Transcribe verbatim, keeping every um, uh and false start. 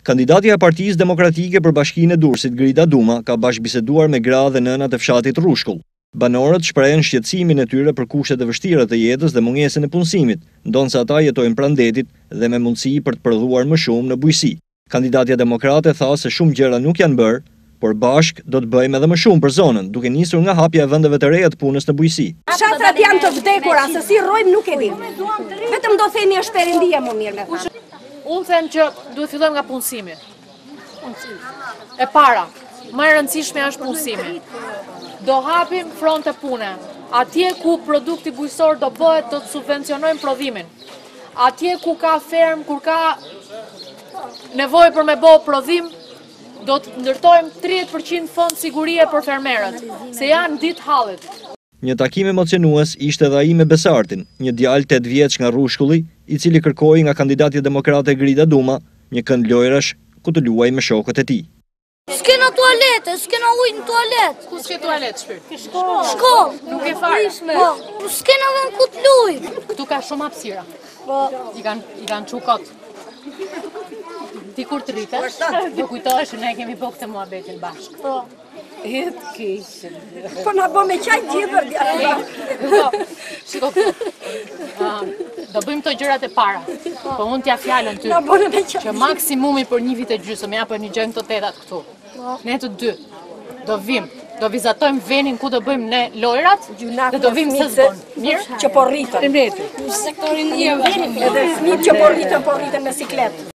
Kandidatja e Partisë Demokratike për Bashkinë e Durrësit, Grida Duma, ka bashkëbiseduar me gra dhe nënat e fshatit Rrushkull. Banorët shprehen shqetësimin e tyre për kushtet e vështira të jetës dhe mungesën e punësimit, ndonse ata jetojnë pranë detit dhe me mundësi për të prodhuar më shumë në bujqësi. Kandidatja demokrate tha se shumë gjëra nuk janë bërë, por bashk do të bëjmë edhe më shumë për zonën, duke nisur nga hapja e vendeve të reja të punës në bujqësi. Shatrat janë të vdekura, se si rrojmë nuk e dim. Vetëm do themi është perëndia më mirë me ta. Unë them që duhet fillojmë nga punësimi. E para, më e rëndësishme është punësimi. Do hapim fronte pune. Atje ku produkti bujqësor do bëhet, do të subvencionojmë prodhimin. Atje ku ka ferm, kur ka nevojë për me bëu prodhim, do të ndërtojmë tridhjetë përqind fond sigurie për fermerët, se janë ditë hallit. Një takim emocionues ishte edhe ai me Besartin, një djalë tetë vjeç nga Rrushkulli, i cili kërkoi nga kandidatja demokrate Grida Duma një kënd lojrash ku të luajë me shokët e tij. S'kena tualete, s'kena ujë në tualet. Ku s'ke tualet, shpirt? Shkollë. Nuk e fare. Po, s'kena vend ku të luj. Këtu ka shumë hapësira. Po. I kanë i kanë çu kot. Ti kur të rritesh, do kujtohesh që ne kemi bërë këtë muhabetin bashkë. Po. Jetë keq. Po na bë me çaj gjithë djalë. Po. Shiko këtu. Do bëjmë këto gjërat e para. Po unë t'ja fjalën ty. Na bënë me çaj. Që maksimumi për një vit e gjysmë ja po një gjojmë këto tetat këtu. Ne të dy do vim, do vizatojmë venin ku do bëjmë ne lojrat dhe do vim se zbon. Mirë? Që po rritën. Në sektorin njëve. Edhe fëmijët që po rritën, po rritën me sikletë.